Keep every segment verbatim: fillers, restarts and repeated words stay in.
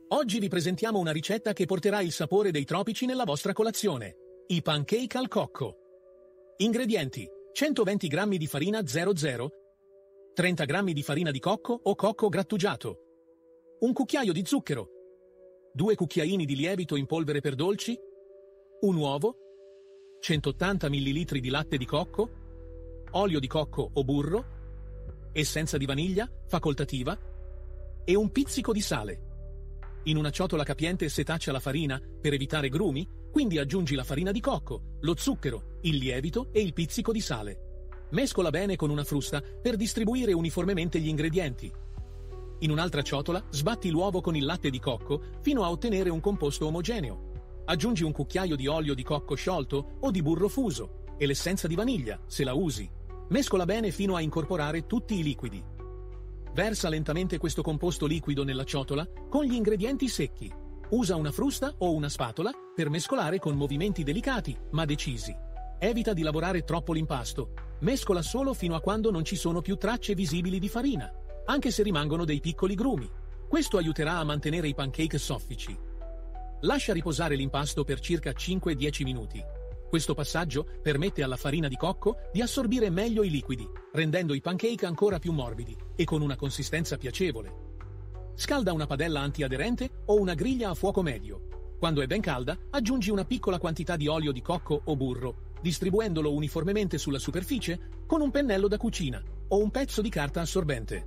Oggi vi presentiamo una ricetta che porterà il sapore dei tropici nella vostra colazione. I pancake al cocco. Ingredienti: centoventi grammi di farina zero zero, trenta grammi di farina di cocco o cocco grattugiato, un cucchiaio di zucchero, due cucchiaini di lievito in polvere per dolci, un uovo, centottanta millilitri di latte di cocco, olio di cocco o burro, essenza di vaniglia, facoltativa, e un pizzico di sale. In una ciotola capiente setaccia la farina per evitare grumi, quindi aggiungi la farina di cocco, lo zucchero, il lievito e il pizzico di sale. Mescola bene con una frusta per distribuire uniformemente gli ingredienti. In un'altra ciotola sbatti l'uovo con il latte di cocco fino a ottenere un composto omogeneo. Aggiungi un cucchiaio di olio di cocco sciolto o di burro fuso e l'essenza di vaniglia, se la usi. Mescola bene fino a incorporare tutti i liquidi. Versa lentamente questo composto liquido nella ciotola con gli ingredienti secchi. Usa una frusta o una spatola per mescolare con movimenti delicati ma decisi. Evita di lavorare troppo l'impasto. Mescola solo fino a quando non ci sono più tracce visibili di farina, anche se rimangono dei piccoli grumi. Questo aiuterà a mantenere i pancake soffici. Lascia riposare l'impasto per circa cinque dieci minuti. Questo passaggio permette alla farina di cocco di assorbire meglio i liquidi, rendendo i pancake ancora più morbidi e con una consistenza piacevole. Scalda una padella antiaderente o una griglia a fuoco medio. Quando è ben calda, aggiungi una piccola quantità di olio di cocco o burro, distribuendolo uniformemente sulla superficie con un pennello da cucina o un pezzo di carta assorbente.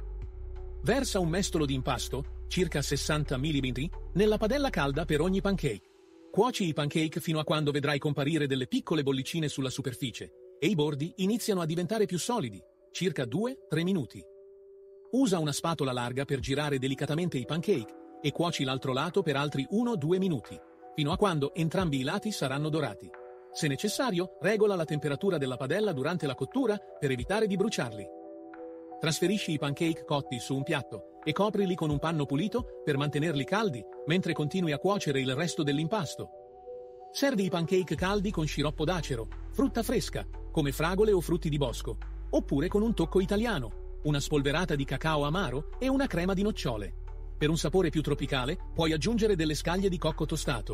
Versa un mestolo di impasto, circa sessanta millimetri, nella padella calda per ogni pancake. Cuoci i pancake fino a quando vedrai comparire delle piccole bollicine sulla superficie e i bordi iniziano a diventare più solidi, circa due tre minuti. Usa una spatola larga per girare delicatamente i pancake e cuoci l'altro lato per altri uno due minuti, fino a quando entrambi i lati saranno dorati. Se necessario, regola la temperatura della padella durante la cottura per evitare di bruciarli. Trasferisci i pancake cotti su un piatto e coprili con un panno pulito per mantenerli caldi mentre continui a cuocere il resto dell'impasto. Servi i pancake caldi con sciroppo d'acero, frutta fresca, come fragole o frutti di bosco, oppure con un tocco italiano, una spolverata di cacao amaro e una crema di nocciole. Per un sapore più tropicale puoi aggiungere delle scaglie di cocco tostato.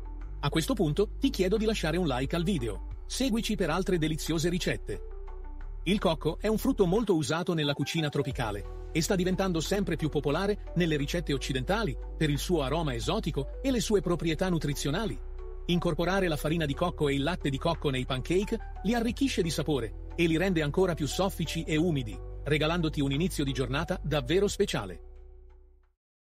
A questo punto ti chiedo di lasciare un like al video. Seguici per altre deliziose ricette. Il cocco è un frutto molto usato nella cucina tropicale e sta diventando sempre più popolare nelle ricette occidentali per il suo aroma esotico e le sue proprietà nutrizionali. Incorporare la farina di cocco e il latte di cocco nei pancake li arricchisce di sapore e li rende ancora più soffici e umidi, regalandoti un inizio di giornata davvero speciale.